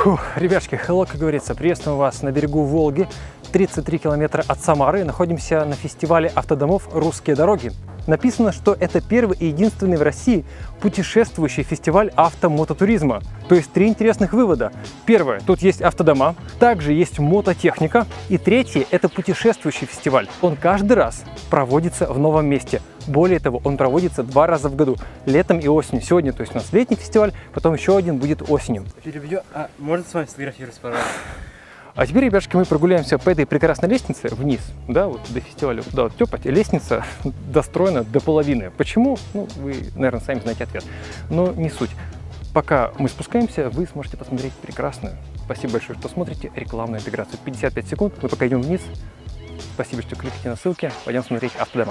Фух, ребятки, hello, как говорится, приветствуем вас на берегу Волги, 33 километра от Самары. Находимся на фестивале автодомов «Русские дороги». Написано, что это первый и единственный в России путешествующий фестиваль автомототуризма. То есть три интересных вывода. Первое, тут есть автодома, также есть мототехника. И третье, это путешествующий фестиваль. Он каждый раз проводится в новом месте. Более того, он проводится 2 раза в году, летом и осенью. Сегодня, то есть у нас летний фестиваль, потом еще один будет осенью. Перебью. Можно с вами сфотографироваться, пожалуйста? А теперь, ребятушки, мы прогуляемся по этой прекрасной лестнице вниз, да, вот до фестиваля, туда вот тёпать. Лестница достроена до половины. Почему? Ну, вы, наверное, сами знаете ответ. Но не суть. Пока мы спускаемся, вы сможете посмотреть прекрасную, спасибо большое, что смотрите, рекламную интеграцию. 55 секунд, мы пока идем вниз. Спасибо, что кликните на ссылки. Пойдем смотреть автодома.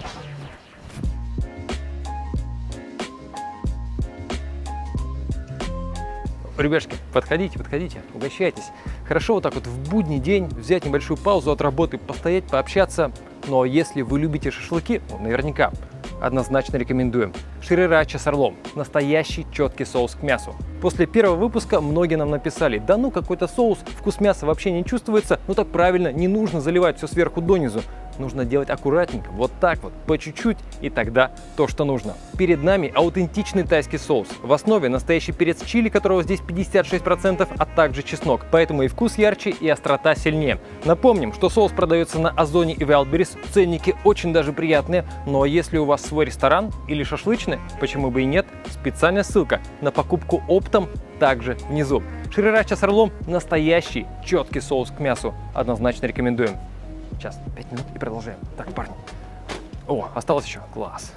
Ребятушки, подходите, угощайтесь. Хорошо вот так вот в будний день взять небольшую паузу от работы, постоять, пообщаться. Но если вы любите шашлыки, ну, наверняка, однозначно рекомендуем. Шрирача с орлом. Настоящий четкий соус к мясу. После первого выпуска многие нам написали: да ну какой-то соус, вкус мяса вообще не чувствуется. Ну так правильно, не нужно заливать все сверху донизу. Нужно делать аккуратненько, вот так вот, по чуть-чуть, и тогда то, что нужно. Перед нами аутентичный тайский соус. В основе настоящий перец чили, которого здесь 56%, а также чеснок. Поэтому и вкус ярче, и острота сильнее. Напомним, что соус продается на Озоне и Wildberries. Ценники очень даже приятные. Но если у вас свой ресторан или шашлычный, почему бы и нет, специальная ссылка на покупку оптом также внизу. Шрирача с орлом – настоящий четкий соус к мясу. Однозначно рекомендуем. Сейчас, 5 минут и продолжаем. Так, парни. О, осталось еще. Класс.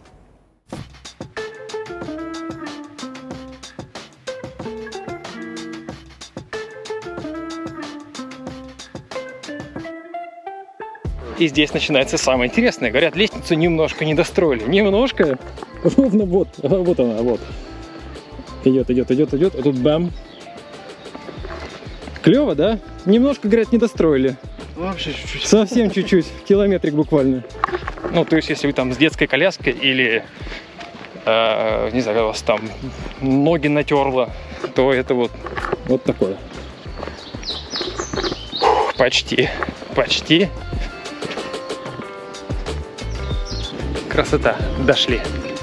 И здесь начинается самое интересное. Говорят, лестницу немножко не достроили. Немножко. Ровно вот. Вот она, вот. Идет. А тут бам. Клево, да? Немножко, говорят, не достроили. Вообще чуть-чуть. Совсем чуть-чуть, километрик буквально. Ну, то есть, если вы там с детской коляской или, не знаю, у вас там ноги натерло, то это вот такое. Почти. Красота, дошли.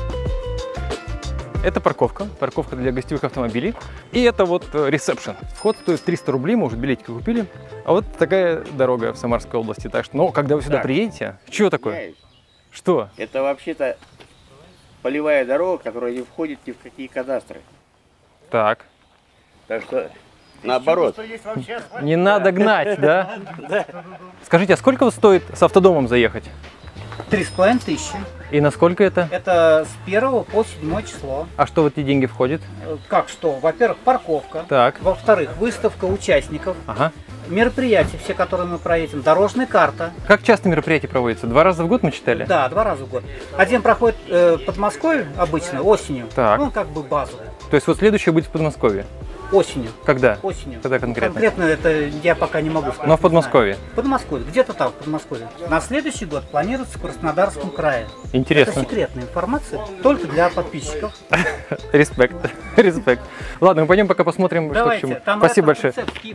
Это парковка для гостевых автомобилей. И это вот ресепшн. Вход стоит 300 рублей, мы уже билетики купили. А вот такая дорога в Самарской области. Так что, ну, когда вы сюда приедете, что такое? Знаешь, Что? это вообще-то полевая дорога, которая не входит ни в какие кадастры. Так. Так что, наоборот. Не надо гнать, да? Скажите, а сколько вот стоит с автодомом заехать? 3500. И насколько это? Это с 1 по 7 число. А что в эти деньги входит? Как что? Во-первых, парковка. Так. Во-вторых, выставка участников. Ага. Мероприятия, все, которые мы проедем. Дорожная карта. Как часто мероприятия проводятся? 2 раза в год мы читали? Да, 2 раза в год. Один проходит в Подмосковье обычно, осенью. Так. Ну, как бы базовый. То есть вот следующее будет в Подмосковье? Осенью. Когда? Осенью. Когда конкретно? Конкретно это я пока не могу сказать. Но в Подмосковье? В Подмосковье, где-то там, в Подмосковье. На следующий год планируется в Краснодарском крае. Интересно. Это секретная информация, только для подписчиков. Респект. Ладно, мы пойдем пока посмотрим, что к чему. Там Спасибо большое.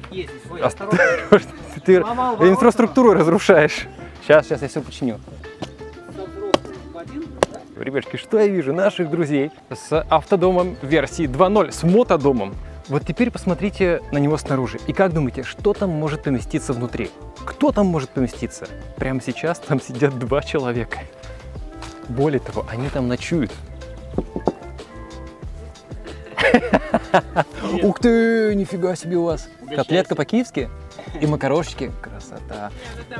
Ты инфраструктуру разрушаешь. Сейчас я все починю. Ребятки, что я вижу? Наших друзей с автодомом версии 2.0, с мотодомом. Вот теперь посмотрите на него снаружи. И как думаете, что там может поместиться внутри? Кто там может поместиться? Прямо сейчас там сидят 2 человека. Более того, они там ночуют. Ух ты, нифига себе у вас. Котлетка по-киевски и макарошечки. Красота.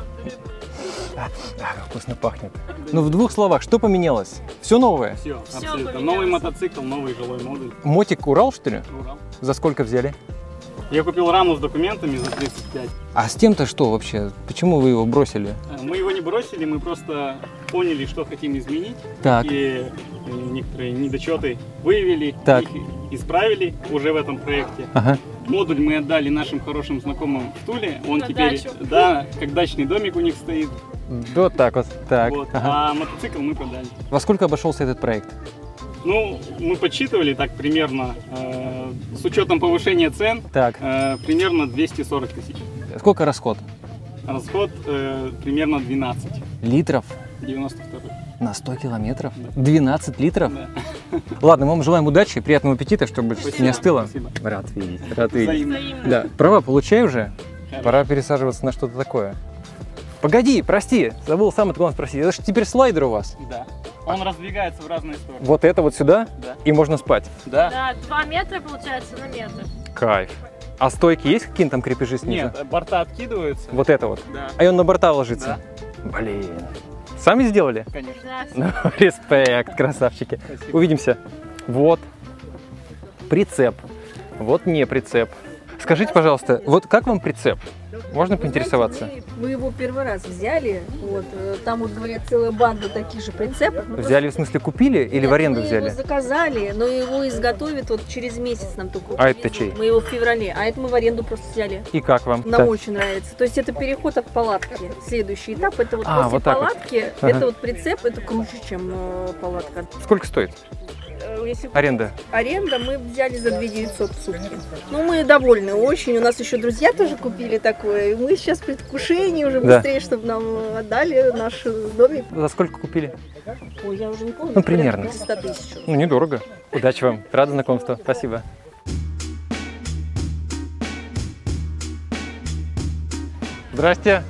Вкусно пахнет. Ну, в 2 словах, что поменялось? Все новое? Все, абсолютно. Новый мотоцикл, новый жилой модуль. Мотик Урал, что ли? Урал. За сколько взяли? Я купил раму с документами за 35. А с тем-то что вообще? Почему вы его бросили? Мы его не бросили, мы просто поняли, что хотим изменить. Так. И некоторые недочеты выявили, Так. их исправили уже в этом проекте. Ага. Модуль мы отдали нашим хорошим знакомым в Туле. Он теперь, да, как дачный домик у них стоит. Вот так вот. Так. Вот. Ага. А мотоцикл мы продали. Во сколько обошелся этот проект? Ну, мы подсчитывали так примерно, с учетом повышения цен, Так. примерно 240 тысяч. Сколько расход? Расход примерно 12. Литров 92. на 100 километров? 12 литров? Да. Ладно, мы вам желаем удачи, приятного аппетита, чтобы Спасибо, не остыло. спасибо. Рад видеть, рад видеть. Взаимно. Да, права получай уже. Хорошо. Пора пересаживаться на что-то такое. Погоди, прости, забыл самое главное спросить. Это же теперь слайдер у вас. Да. Он раздвигается в разные стороны. Вот это вот сюда, Да. и можно спать. Да. Да, 2 метра получается на метр. Кайф. А стойки есть какие-то там крепежи снизу? Нет, борта откидываются. Вот это вот. Да. А и он на борта ложится? Блин. Сами сделали? Конечно. Да, Ну, респект, красавчики. Спасибо. Увидимся. Вот прицеп. Вот не прицеп. Скажите, пожалуйста, вот как вам прицеп? Можно поинтересоваться? Мы его первый раз взяли. Вот, там вот, говорят, целая банда таких же прицепов. Мы Взяли, в смысле, купили или Нет, в аренду мы взяли? его заказали, но его изготовят вот через месяц нам только. А это привезут. чей? Мы его в феврале, а это мы в аренду просто взяли. И как вам? Нам Да. очень нравится. То есть это переход от палатки. Следующий этап это вот А, после вот так вот. палатки, Ага. это вот прицеп, это круче, чем палатка. Сколько стоит Если аренда? аренда, мы взяли за 2900 в сутки. Ну, мы довольны очень. У нас еще друзья тоже купили такое. И мы сейчас в предвкушении уже Да. быстрее, чтобы нам отдали наш домик. За сколько купили? Ой, я уже не помню. Ну, примерно. порядка 100 тысяч. Ну, недорого. Удачи вам. Рад знакомству. Спасибо. Здрасте.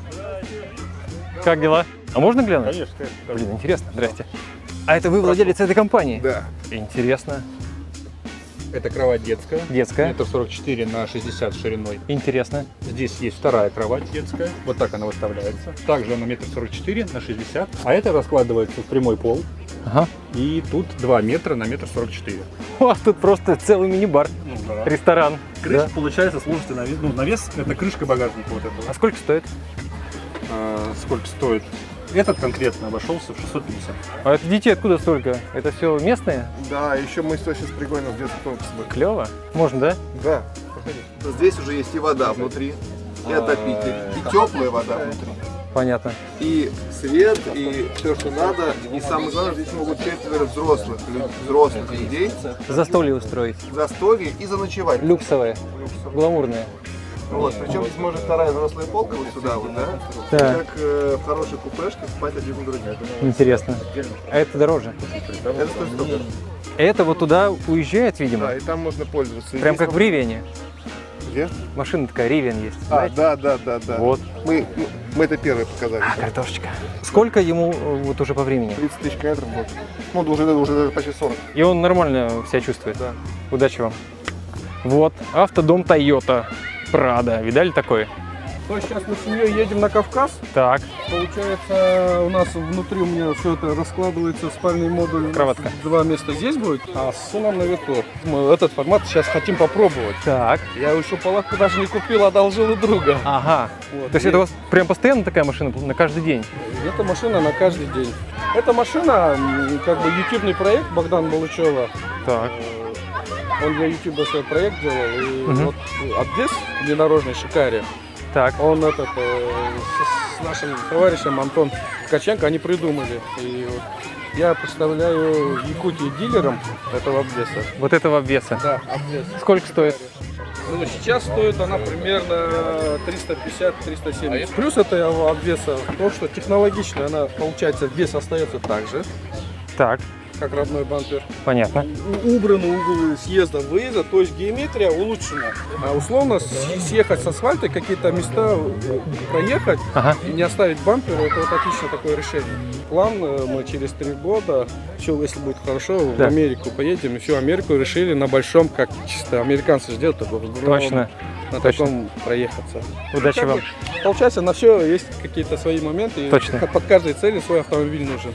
Как дела? А можно глянуть? Конечно, Блин, интересно. Здрасте. А это вы владелец этой компании? Да. Интересно. Это кровать детская. Детская. Метр 44 на 60 шириной. Интересно. Здесь есть вторая кровать детская. Вот так она выставляется. Также она метр 44 на 60. А это раскладывается в прямой пол. Ага. И тут 2 метра на метр 44. У вас тут просто целый мини-бар. Ну, да. Ресторан. Крыша, Да. получается, служит навес. Это крышка багажника вот этого. А сколько стоит? Сколько стоит? Этот конкретно обошелся в 650. А это детей откуда столько? Это все местные? Да, еще мы сейчас пригоним в детский комнат с собой. Клево. Можно, да? Да, проходи. Здесь уже есть и вода внутри, и отопитель, и теплая вода внутри. Понятно. И свет, и все, что надо. И самое главное, здесь могут 4 взрослых людей Застолье устроить. застолье и заночевать. Люксовые, гламурные. Вот, причем здесь может вторая взрослая полка вот сюда вот, да? Да. Как в хорошей купешке спать один на другим. Интересно. А это дороже. Это стоит столько. Это вот туда уезжает, видимо. Да, и там можно пользоваться. Прям Здесь как в Ривене. Где? Машина такая, Ривен есть. А, знаете? да. Вот. Мы это первые показали. А, картошечка. Сколько ему вот уже по времени? 30 тысяч километров в год. Ну, уже почти 40. И он нормально себя чувствует. Да. Удачи вам. Вот, автодом Toyota Prado. Видали такой? То сейчас мы с семьей едем на Кавказ. Так, Получается, у нас внутри у меня все это раскладывается, спальный модуль. У нас Кроватка. 2 места здесь будет, а с сыном наверху. Мы этот формат сейчас хотим попробовать. так. Я еще палатку даже не купил, одолжил у друга. Ага. Вот. То есть это у вас прям постоянно такая машина на каждый день? Эта машина на каждый день. Эта машина, как бы ютубный проект Богдана Балычева. Так. Он для ютуба свой проект делал. И Мгм. вот обвес внедорожный Шикари. Так. Он с нашим товарищем Антон Ткаченко, они придумали. И вот я представляю Якутию дилером этого обвеса. Вот этого обвеса. Да, обвес. Сколько стоит? Ну, сейчас стоит она примерно 350-370. Плюс этого обвеса то, что технологично она, получается, вес остается так же, Так, как родной бампер. понятно. Убраны углы съезда, выезда, то есть геометрия улучшена. А условно съехать с асфальта, какие-то места проехать Ага. и не оставить бампер, это вот отличное такое решение. План, мы через 3 года, все, если будет хорошо, Да. в Америку поедем, и всю Америку решили на большом, как чисто американцы же делают, такой Точно. на точно. таком проехаться. Удачи вам. Получается, на все есть какие-то свои моменты, и Точно. под каждой целью свой автомобиль нужен.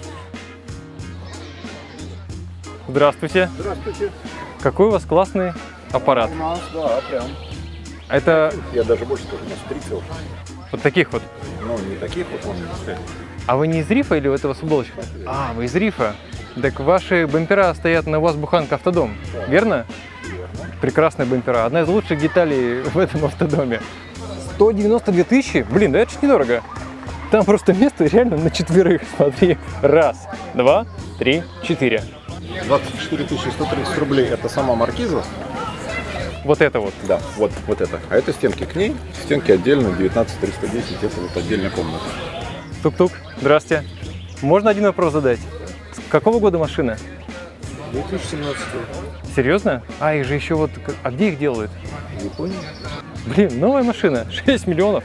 Здравствуйте. Здравствуйте. Какой у вас классный аппарат. У нас, да, прям. Это Я даже больше скажу, у нас 3 целых. вот таких вот. Ну, не таких вот, он А вы не из Рифа или у этого футболочка? А, вы из Рифа. Так ваши бампера стоят на УАЗ Буханка Автодом, верно? верно. Прекрасные бампера. Одна из лучших деталей в этом автодоме. 192 тысячи? Блин, да это ж недорого. Там просто место реально на 4. Смотри. Раз, два, три, 4. 24 130 рублей это сама маркиза. Вот это вот? Да, вот это. А это стенки к ней. Стенки отдельно 19 310, это вот отдельная комната. Тук-тук, здрасте. Можно один вопрос задать? С какого года машина? 2017. Серьезно? А, их же еще вот... А где их делают? В Японии. Блин, новая машина, 6 миллионов.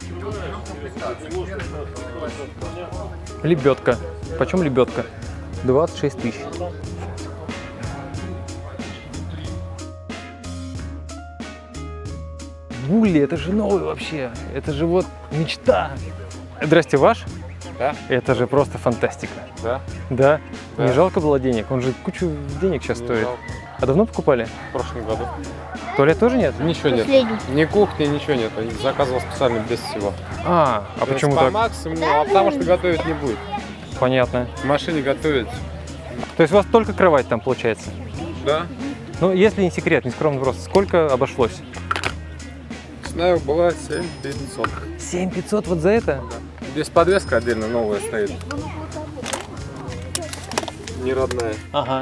Лебедка. Почем лебедка? 26 тысяч. Булли, это же новый вообще. Это же вот мечта. Здрасте, ваш? Да. Это же просто фантастика. Да. Да? Да. Не жалко было денег? Он же кучу денег сейчас стоит. Жалко. А давно покупали? В прошлом году. Туалет тоже нет? Ничего нет. Ни кухни, ничего нет. Я заказывал специально без всего. А почему по так? максимуму, потому что готовить не будет. Понятно. В машине готовить. То есть у вас только кровать там получается? Да. Ну, если не секрет, не скромный вопрос, сколько обошлось? Знаю, была 7500. 7500 вот за это? Да. Здесь подвеска отдельно новая стоит. Не родная. Ага.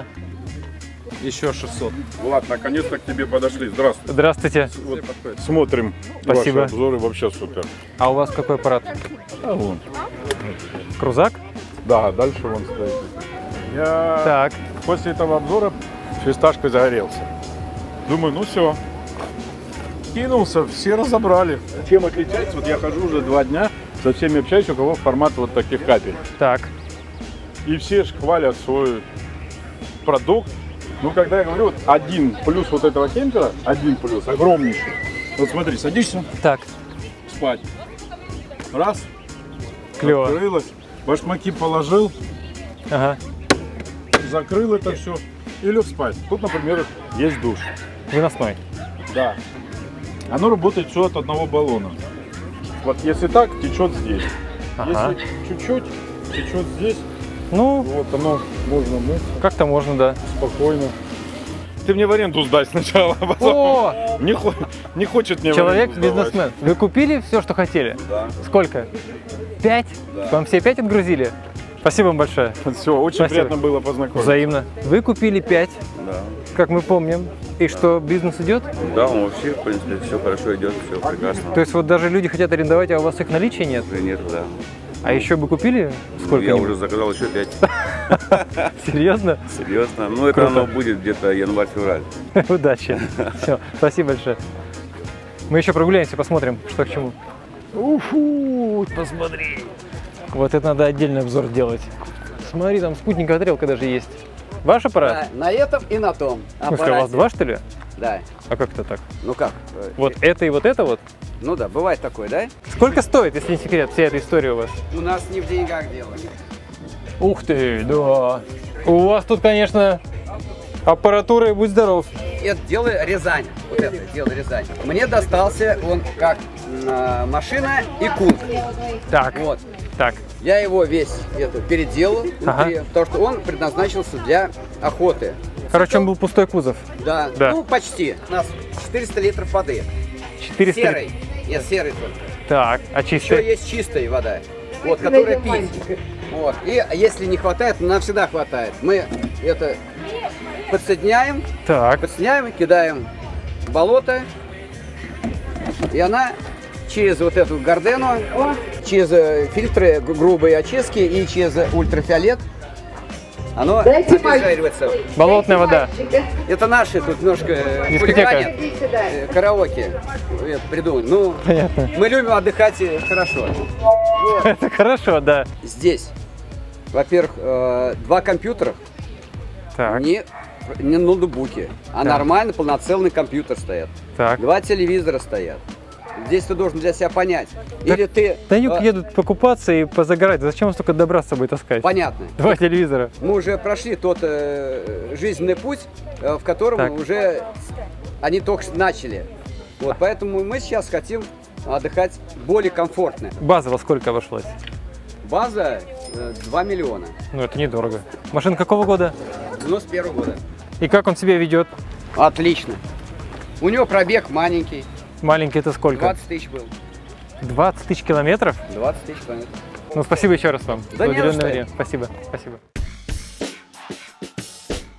Еще 600. Влад, наконец-то к тебе подошли. Здравствуйте. Здравствуйте. Вот смотрим Спасибо. ваши обзоры, вообще супер. А у вас какой аппарат? А вон. Крузак? Да, дальше вон стоит. Я так. После этого обзора фисташкой загорелся. Думаю, ну все. Кинулся, все разобрали. Чем отличается? Вот я хожу уже 2 дня, со всеми общаюсь, у кого формат вот таких капель. Так. И все ж хвалят свой продукт. Ну, когда я говорю, вот один плюс вот этого кемпера, один плюс, огромнейший. Вот смотри, садишься. Так. Спать. Раз. Клево. Открылось. Башмаки положил. Ага. Закрыл это все и лег спать. Тут, например, есть душ. Выносной. Да. Оно работает все от одного баллона. Вот если так, течет здесь. Ага. Если чуть-чуть, течет здесь. Ну, вот оно можно мыть. Как-то можно, да. Спокойно. Ты мне в аренду сдай сначала, а потом О! Не хочет мне Человек-бизнесмен. Вы купили все, что хотели? Да. Сколько? 5? Да. Вам все 5 отгрузили? Спасибо вам большое. Все, очень Спасибо. приятно было познакомиться. Взаимно. Вы купили 5, да. Как мы помним. И что, бизнес идет? Да, он вообще, в принципе, все хорошо идет, все прекрасно. То есть вот даже люди хотят арендовать, а у вас их наличия нет? Нет, да. А еще бы купили сколько? Я уже заказал еще 5. Серьезно? Серьезно. Ну, это оно будет где-то январь-февраль. Удачи. Все, спасибо большое. Мы еще прогуляемся, посмотрим, что к чему. Уфу, посмотри. Вот это надо отдельный обзор делать. Смотри, там спутниковая тарелка даже есть. Ваш аппарат? Да, на этом и на том. В смысле, у вас 2, что ли? Да. А как это так? Ну как? Вот это и вот это вот? Ну да, бывает такое, да? Сколько стоит, если не секрет, вся эта история у вас? У нас не в деньгах дело. Ух ты, да. У вас тут, конечно, аппаратура и будь здоров. Это дело Рязань. Вот это дело Рязань. Мне достался он как машина и кунг. Так. Вот. Так. Я его весь переделал, внутри, потому что он предназначился для охоты. Короче, он был пустой кузов. Да, да. Ну почти. У нас 400 литров воды. 400 серой. Нет, серой только. Так, а чистая? Еще есть чистая вода, вот, которая пить. Вот. И если не хватает, нам всегда хватает. Мы это подсоединяем, кидаем в болото, и она через вот эту гордену, через фильтры грубой очистки и через ультрафиолет оно обезжиривается. Болотная вода. Это наши тут немножко хулиганят, караоке придумали. Ну, понятно. Мы любим отдыхать хорошо. Вот. Это хорошо, да. Здесь, во-первых, 2 компьютера, не ноутбуки, а нормально полноценный компьютер стоят. Так. 2 телевизора стоят. Здесь ты должен для себя понять. Или ты... На юг едут покупаться и позагорать. Зачем столько добра с собой таскать? Понятно. 2 телевизора. Мы уже прошли тот жизненный путь, в котором уже они только начали. Вот, поэтому мы сейчас хотим отдыхать более комфортно. База во сколько обошлась? База 2 миллиона. Ну это недорого. Машина какого года? 91 года. И как он себя ведет? Отлично. У него пробег маленький. Маленький это сколько? 20 тысяч был. 20 тысяч километров? 20 тысяч километров. Ну спасибо еще раз вам. Да не за что. Спасибо. Спасибо.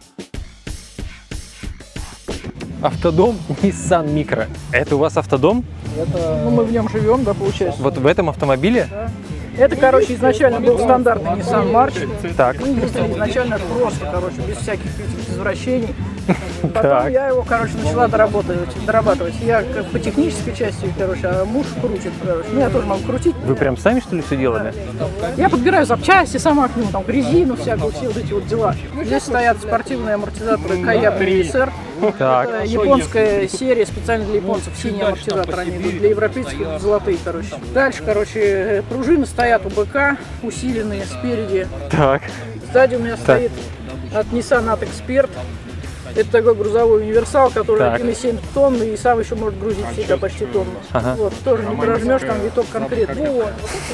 Автодом Nissan Micra. Это у вас автодом? Это, ну, мы в нем живем, да, получается. Вот в этом автомобиле? Да. Это, короче, изначально был стандартный Nissan March. Так. Мы ездили изначально просто, короче, без всяких этих извращений. Потом я его, короче, начала дорабатывать. Я по технической части, короче, а муж крутит, короче. Ну, я тоже могу крутить. Вы прям сами, что ли, все делали? Я подбираю запчасти сама к нему, там, резину всякую, все вот эти вот дела. Здесь стоят спортивные амортизаторы Kayak BSR. Так. Это японская серия, специально для японцев, синие амортизаторы, они идут, для европейцев золотые, короче. Дальше, короче, пружины стоят у БК, усиленные спереди. Так. Сзади у меня стоит от Nissan Atex Expert. Это такой грузовой универсал, который 1,7 тонн и сам еще может грузить в себя почти тонну. Ага. Вот, тоже не прожмешь, там виток конкретный. Вот.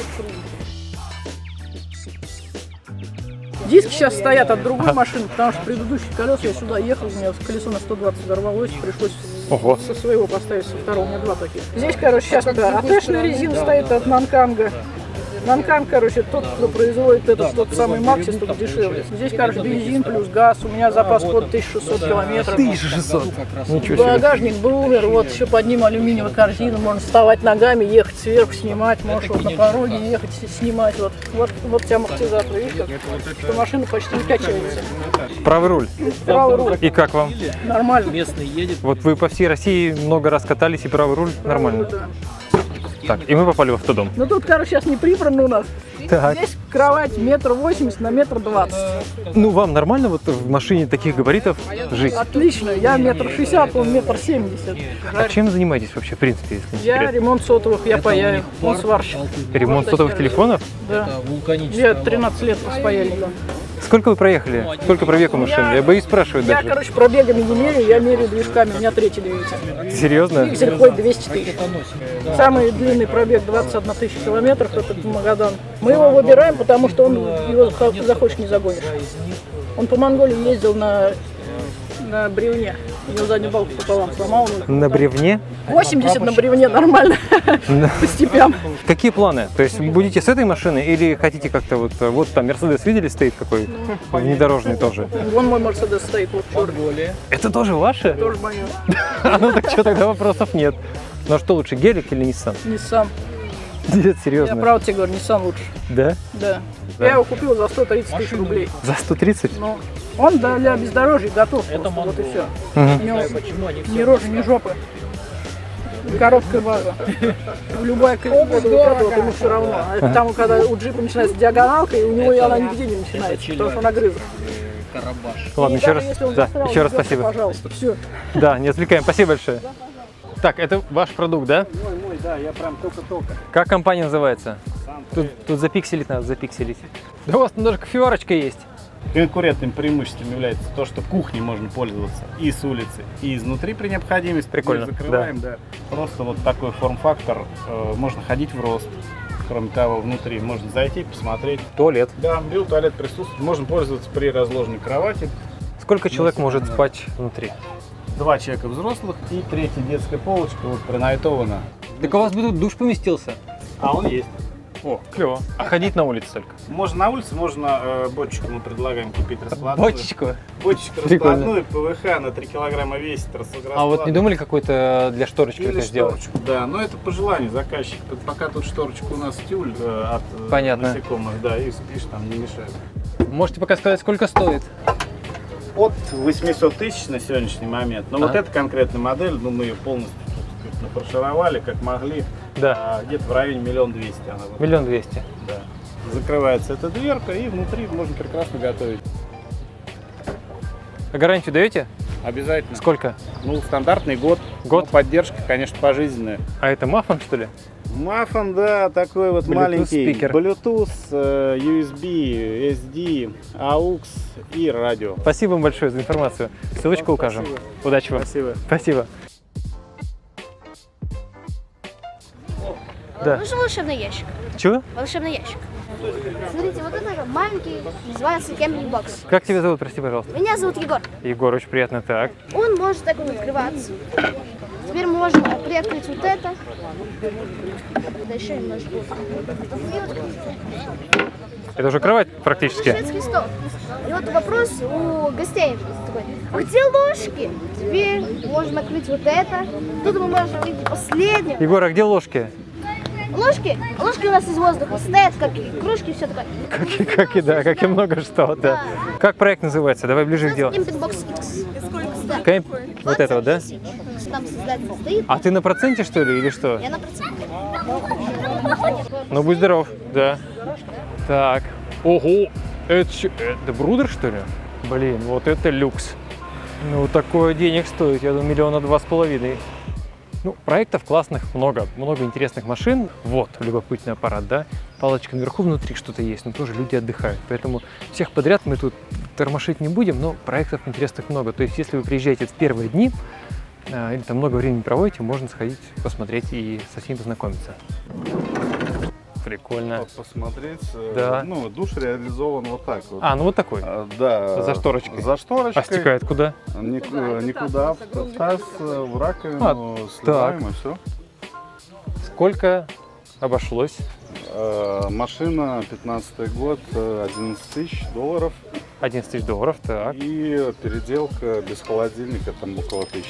Диски сейчас стоят от другой машины, потому что предыдущие колеса я сюда ехал, у меня колесо на 120 взорвалось, пришлось со своего поставить, со второго, у меня два таких. Здесь, короче, сейчас АТ-шная резина стоит от Нанканга. Нанканг, короче, тот, кто производит этот, тот самый Максис, только дешевле. Здесь, короче, бензин плюс газ, у меня запас хода 1600 километров. 1600? Ничего себе. Багажник бумер, вот еще под ним алюминиевая корзина, можно вставать ногами, ехать сверху, снимать, можешь вот на пороге ехать, снимать. Вот те амортизаторы, видишь, что машина почти не качается. Правый руль? Правый руль. И как вам? Нормально. Местный едет. Вот вы по всей России много раз катались, и правый руль нормально? Да. Так, и мы попали в автодом. Ну тут, короче, сейчас не прибрано у нас. Так. Здесь кровать 1,80 на 1,20 м. Ну, вам нормально вот в машине таких габаритов жить? Отлично, я 1,60 м, он 1,70 м. А чем занимаетесь вообще, в принципе, если не Я секрет? ремонт сотовых, я паяю, он сварщик. Ремонт сотовых телефонов? Да. Я 13 лет с паяльником. Сколько вы проехали? Сколько пробег у машины? Я боюсь спрашивать даже. Я, короче, пробегами не меряю, я меряю движками, у меня третий двигатель. Серьезно? Двигатель ходит 200 тысяч. Самый длинный пробег 21 тысяча километров, это Магадан. Мы его выбираем, потому что он его захочешь не загонишь. Он по Монголии ездил на бревне. У него заднюю балку пополам сломал. На бревне? 80 на бревне нормально. По степям. Какие планы? То есть будете с этой машины или хотите как-то вот там Мерседес видели стоит какой внедорожный тоже? Вон мой Мерседес стоит, вот черный. Это тоже ваше? Тоже мое. Ну так что, тогда вопросов нет. Ну а что лучше, гелик или Nissan? Nissan. Нет, серьезно? Я правда тебе говорю, Nissan лучше. Да? Да. Я его купил за 130 тысяч рублей. За 130? Ну, он для бездорожья готов, просто, вот и все. У него ни рожи, ни жопы. Короткая база. Любая колеса ему все равно. А потому когда у джипа начинается диагоналка, и у него она нигде не начинается, потому что он огрызок. Ладно, еще раз, да, еще раз спасибо. Пожалуйста, все. Да, не отвлекаем, спасибо большое. Так, это ваш продукт, да? Мой, да, я прям только-только. Как компания называется? Тут запикселить надо, запикселить. Да у вас даже кофеварочка есть. Конкурентным преимуществом является то, что кухней можно пользоваться и с улицы, и изнутри при необходимости. Прикольно. Закрываем, да. Просто вот такой форм-фактор. Можно ходить в рост. Кроме того, внутри можно зайти, посмотреть. Туалет. Да, туалет присутствует. Можно пользоваться при разложенной кровати. Сколько человек может спать внутри? 2 человека взрослых и 3-я детская полочка вот пронойтована. Так у вас бы тут душ поместился. А он есть. О, клево. А ходить на улице только? Можно на улице, можно бочечку мы предлагаем купить раскладную. Бочечку? Бочечку раскладную, ПВХ на 3 килограмма весит. А вот не думали какой-то для шторочки это сделать? Да, но это по желанию заказчика. Пока тут шторочка у нас тюль от насекомых, да, и спишь, там не мешает. Можете пока сказать, сколько стоит? От 800 тысяч на сегодняшний момент. Но вот эта конкретная модель, ну мы ее полностью прошаровали, как могли. Да. Где-то в районе 1 200 000 она. 1 200 000. Да. Закрывается эта дверка, и внутри можно прекрасно готовить. А гарантию даете? Обязательно. Сколько? Ну, стандартный год. Год? Ну, поддержка, конечно, пожизненная. А это мафон, что ли? Мафон, да, такой вот Bluetooth маленький. спикер. Bluetooth, USB, SD, AUX и радио. Спасибо вам большое за информацию. Ссылочку укажем. Спасибо. Удачи вам. Спасибо. Спасибо. Да. Нужен волшебный ящик. Чего? Волшебный ящик. Смотрите, вот это маленький, называется Camry Box. Как тебя зовут, прости, пожалуйста? Меня зовут Егор. Егор, очень приятно. Так. Он может так вот открываться. Теперь мы можем приоткрыть вот это. Да еще немножко. Это уже кровать практически. Шведский стол. И вот вопрос у гостей такой, а где ложки? Теперь можем открыть вот это. Тут мы можем увидеть последнее. Егор, а где ложки? Ложки? Ложки у нас из воздуха стоят, как и кружки, все такое. Как и много что, да. Как проект называется? Давай ближе к делу. Campingbox X. Вот этого, да? Там создатель стоит. А ты на проценте, что ли, или что? Я на проценте. Ну, будь здоров, да. Так, ого, это Брудер, что ли? Блин, вот это люкс. Ну, такое денег стоит, я думаю, 2,5 миллиона. Ну, проектов классных много интересных машин. Вот, любопытный аппарат, да? Палочка наверху, внутри что-то есть, но тоже люди отдыхают. Поэтому всех подряд мы тут тормошить не будем, но проектов интересных много. То есть, если вы приезжаете в первые дни, или там много времени проводите, можно сходить, посмотреть и со всеми познакомиться. Прикольно. Посмотреть. Да. Ну, душ реализован вот так вот. А, ну вот такой? Да. За шторочкой? За шторочкой. А стекает куда? Никуда. В таз, в раковину, сливаем и все. Сколько обошлось? Машина, 15-й год, 11 тысяч долларов. 11 тысяч долларов, так. И переделка без холодильника, там около 1000.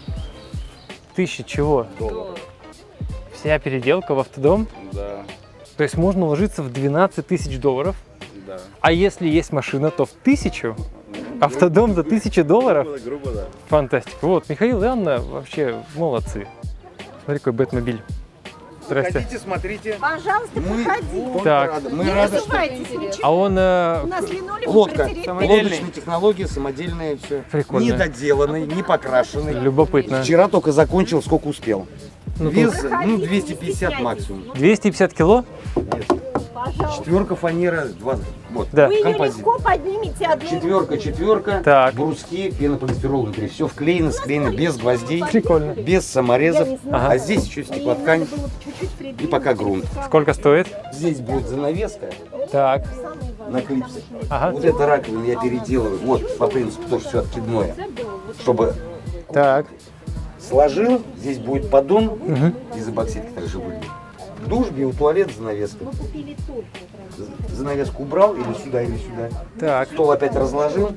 1000 чего? Долларов. Вся переделка в автодом? Да. То есть можно уложиться в 12 тысяч долларов? Да. А если есть машина, то в 1000? Автодом за 1000 долларов? Грубо, да. Фантастика. Вот, Михаил и Анна вообще молодцы. Смотри, какой Бэтмобиль. Здрасте. Хотите, смотрите. Пожалуйста, приходи. Так. Мы рады, что... А он... У нас линолеум Лодка. самодельный. Лодочные технологии, самодельные, все. Прикольно. Не доделанный, не покрашенный. Любопытно. Вчера только закончил, сколько успел. Ну, вес, 250 максимум. 250 кило? Четверка фанера, 20. Вот, да. Вы ее композит. легко поднимете одну. Четверка, так. бруски, пенополистирол внутри. Все вклеено, склеено, без гвоздей. Прикольно. Без саморезов. Ага. А здесь еще стеклоткань. И пока грунт. Сколько стоит? Здесь будет занавеска. Так. На клипсе. Ага. Вот это раковина я переделываю. Вот, по принципу, тоже все откидное. Чтобы... Так. Сложил, здесь будет поддон из эпоксидки также будет. Душ, биотуалет, занавеска. Занавеску убрал или сюда, или сюда. Так. Стол опять разложил.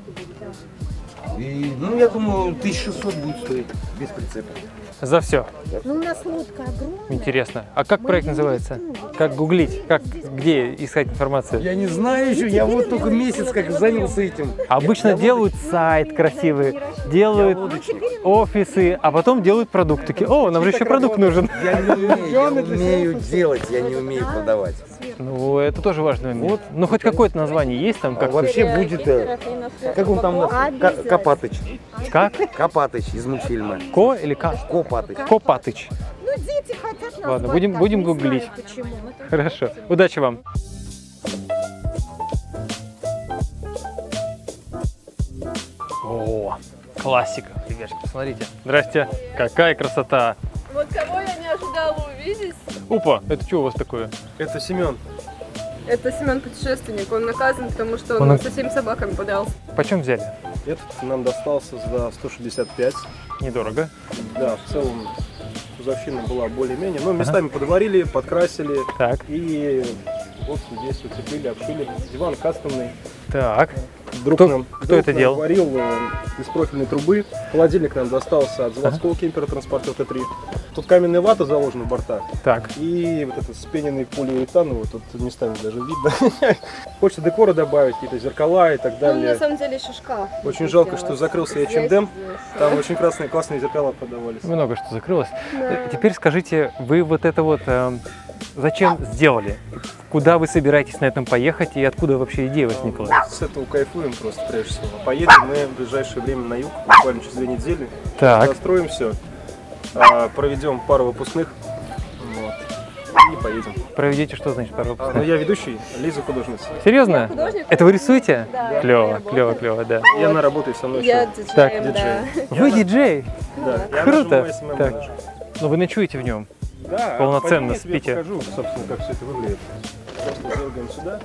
И, ну, я думаю, 1600 будет стоить без прицепа. За все. Ну, у нас лодка огромная. Интересно. А как проект называется? Как гуглить? Где искать информацию? Я не знаю еще, я вот только месяц как занялся этим. Обычно делают сайт красивый, делают офисы, а потом делают продукт. Такие, о, нам же еще продукт нужен. Я не умею делать, я не умею продавать. Ну, это тоже важный момент. Вот. Ну, хоть какое-то название есть там? Как вообще будет, как он там у нас, Копатыч. Как? Копатыч из мультфильма. Ко или Ка? Копатыч. Копатыч. Ну, дети хотят нас. Ладно, будем гуглить. Хорошо. Удачи вам. О, классика. Ребятки, посмотрите. Здрасте. Какая красота. Вот кого я не ожидала увидеть. Опа, это что у вас такое? Это Семен. Это Семен путешественник. Он наказан, потому что он со всеми собаками подрался. Почем взяли? Этот нам достался за 165. Недорого. Да, в целом кузовщина была более-менее. Но местами подварили, подкрасили. Так. И вот здесь утеплили, обшили. Диван кастомный. Так. Друг кто это делал? Варил из профильной трубы. Холодильник нам достался от заводского кемпера Транспортер Т3. Тут каменная вата заложена в бортах. Так. И вот этот спененный полиуретан, вот тут местами даже видно. Хочется декора добавить, какие-то зеркала и так далее. Ну, на самом деле еще шкаф. Очень жалко, что закрылся H&M. Там очень классные зеркала продавались. Много что закрылось. Теперь скажите, вы вот это вот зачем сделали? Куда вы собираетесь на этом поехать и откуда вообще идея возникла? С этого кайфуем просто, прежде всего. Поедем мы в ближайшее время на юг, буквально через 2 недели. Так. Застроим все, проведем пару выпускных, вот, и поедем. Проведете что значит пару выпускных? Ну, я ведущий, Лиза художница. Серьезно? Это вы рисуете? Да. Клево, да. И она работает со мной. Я еще. диджеем, да. Вы диджей? Да. Круто. Так. Но вы ночуете в нем? Да, полноценно я тебе спите. покажу, собственно, как все это выглядит. Просто дергаем сюда.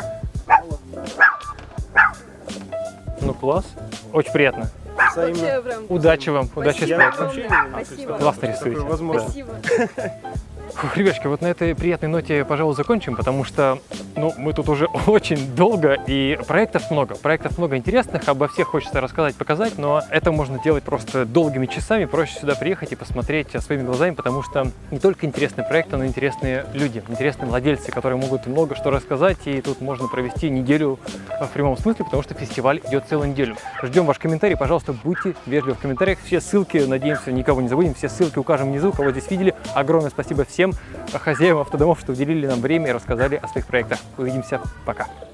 Ну класс. Очень приятно. Взаимно. Удачи вам, удачи с проектом. Спасибо. Классно рисуете. Возможно. Спасибо. Фух, ребятки, вот на этой приятной ноте, пожалуй, закончим, потому что, ну, мы тут уже очень долго, и проектов много интересных, обо всех хочется рассказать, показать, но это можно делать просто долгими часами, проще сюда приехать и посмотреть своими глазами, потому что не только интересные проекты, но и интересные люди, интересные владельцы, которые могут много что рассказать, и тут можно провести неделю в прямом смысле, потому что фестиваль идет целую неделю. Ждем ваш комментарий, пожалуйста, будьте вежливы в комментариях, все ссылки, надеемся, никого не забудем, все ссылки укажем внизу, кого здесь видели. Огромное спасибо всем хозяевам автодомов, что уделили нам время и рассказали о своих проектах. Увидимся, пока!